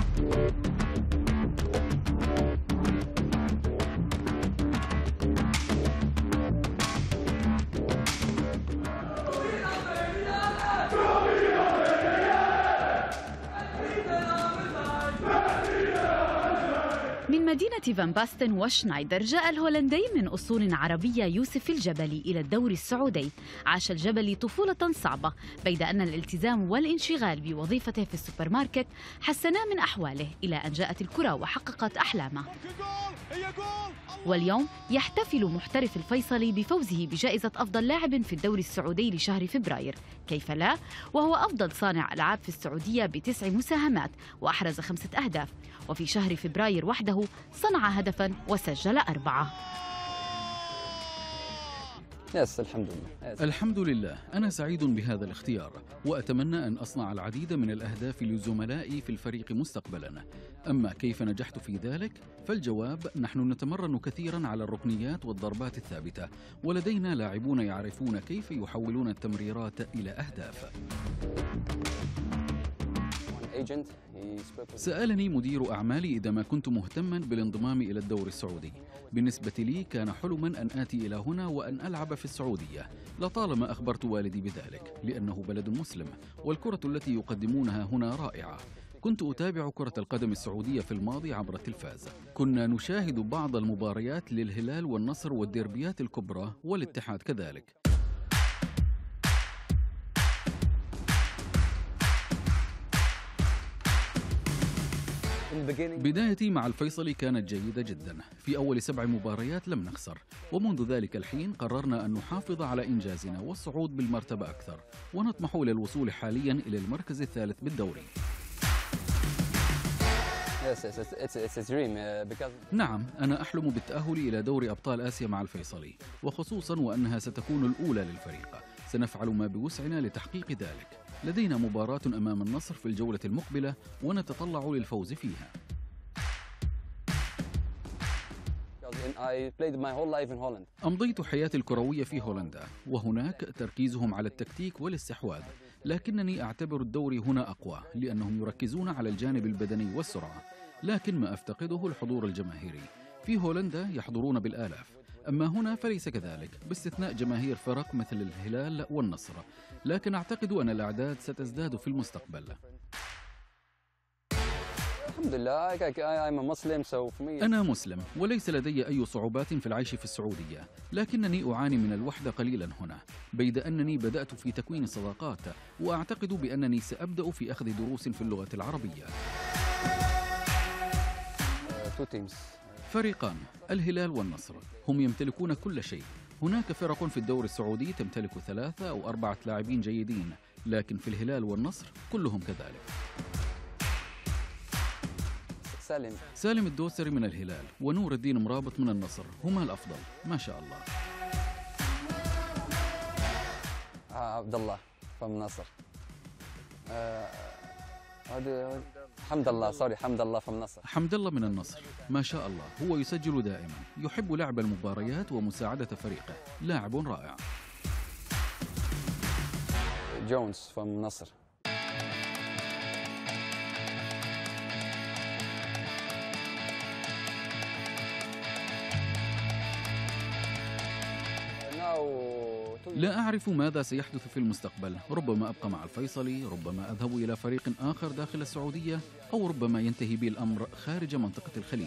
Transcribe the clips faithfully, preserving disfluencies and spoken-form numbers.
من مدينة فان باستن وشنايدر جاء الهولندي من أصول عربية يوسف الجبلي إلى الدوري السعودي. عاش الجبلي طفولة صعبة، بيد أن الالتزام والانشغال بوظيفته في السوبر ماركت حسنا من أحواله، إلى أن جاءت الكرة وحققت أحلامه. واليوم يحتفل محترف الفيصلي بفوزه بجائزة أفضل لاعب في الدوري السعودي لشهر فبراير، كيف لا؟ وهو أفضل صانع ألعاب في السعودية بتسع مساهمات وأحرز خمسة أهداف، وفي شهر فبراير وحده صنع هدفاً وسجل أربعة. يس الحمد لله. يس. الحمد لله، أنا سعيد بهذا الاختيار، وأتمنى أن أصنع العديد من الأهداف لزملائي في الفريق مستقبلاً. أما كيف نجحت في ذلك؟ فالجواب: نحن نتمرن كثيراً على الركنيات والضربات الثابتة، ولدينا لاعبون يعرفون كيف يحولون التمريرات إلى أهداف. سألني مدير أعمالي إذا ما كنت مهتما بالانضمام إلى الدوري السعودي. بالنسبة لي كان حلما أن آتي إلى هنا وأن ألعب في السعودية. لطالما أخبرت والدي بذلك، لأنه بلد مسلم والكرة التي يقدمونها هنا رائعة. كنت أتابع كرة القدم السعودية في الماضي عبر التلفاز. كنا نشاهد بعض المباريات للهلال والنصر والديربيات الكبرى والاتحاد كذلك. بدايتي مع الفيصلي كانت جيدة جدا. في أول سبع مباريات لم نخسر، ومنذ ذلك الحين قررنا أن نحافظ على إنجازنا والصعود بالمرتبة أكثر، ونطمح للوصول حاليا إلى المركز الثالث بالدوري. نعم، أنا أحلم بالتأهل إلى دوري أبطال آسيا مع الفيصلي، وخصوصا وأنها ستكون الأولى للفريق. سنفعل ما بوسعنا لتحقيق ذلك. لدينا مباراة أمام النصر في الجولة المقبلة، ونتطلع للفوز فيها. أمضيت حياتي الكروية في هولندا، وهناك تركيزهم على التكتيك والاستحواذ، لكنني أعتبر الدوري هنا أقوى لأنهم يركزون على الجانب البدني والسرعة. لكن ما أفتقده الحضور الجماهيري. في هولندا يحضرون بالآلاف، أما هنا فليس كذلك، باستثناء جماهير فرق مثل الهلال والنصر، لكن أعتقد أن الأعداد ستزداد في المستقبل. الحمد لله. أنا مسلم، وليس لدي أي صعوبات في العيش في السعودية، لكنني أعاني من الوحدة قليلا هنا، بيد أنني بدأت في تكوين صداقات، وأعتقد بأنني سأبدأ في أخذ دروس في اللغة العربية. فريقان، الهلال والنصر، هم يمتلكون كل شيء. هناك فرق في الدوري السعودي تمتلك ثلاثة أو أربعة لاعبين جيدين، لكن في الهلال والنصر كلهم كذلك. سالم سالم الدوسري من الهلال ونور الدين مرابط من النصر هما الأفضل ما شاء الله. آه عبد الله من النصر. آه حمد الله سوري حمد الله من النصر. حمد الله من النصر ما شاء الله، هو يسجل دائما، يحب لعب المباريات ومساعدة فريقه، لاعب رائع. جونز من النصر. لا أعرف ماذا سيحدث في المستقبل، ربما أبقى مع الفيصلي، ربما أذهب إلى فريق آخر داخل السعودية، أو ربما ينتهي بي الأمر خارج منطقة الخليج.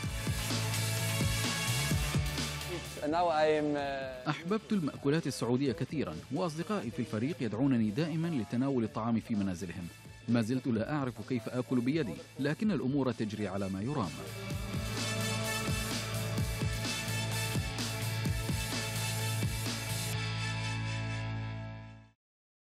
أحببت المأكولات السعودية كثيرا، وأصدقائي في الفريق يدعونني دائما لتناول الطعام في منازلهم. ما زلت لا أعرف كيف آكل بيدي، لكن الأمور تجري على ما يرام.